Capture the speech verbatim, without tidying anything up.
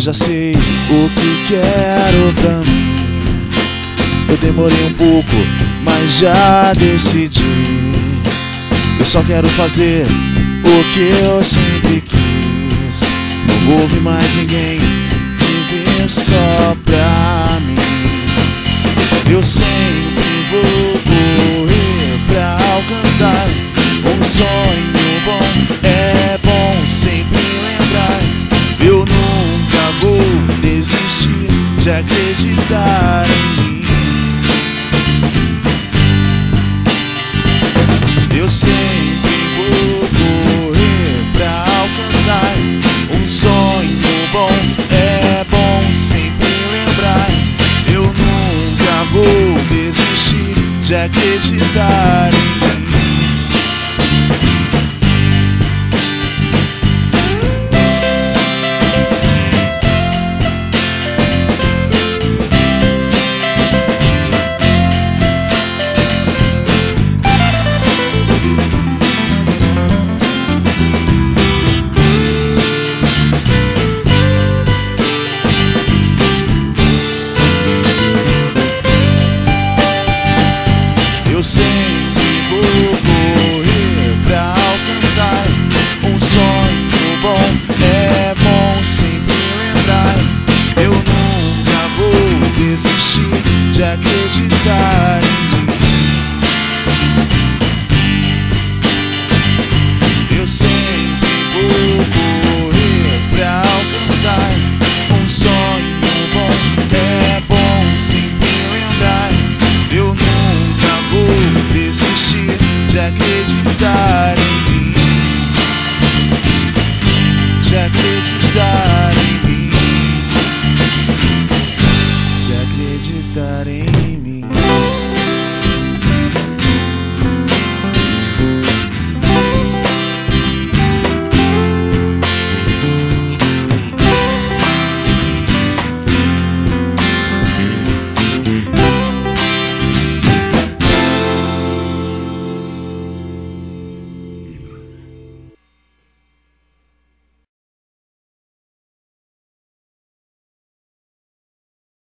Eu já sei o que quero pra mim. Eu demorei um pouco, mas já decidi. Eu só quero fazer o que eu sempre quis. Não houve mais ninguém, viver só pra mim. Eu sempre vou correr pra alcançar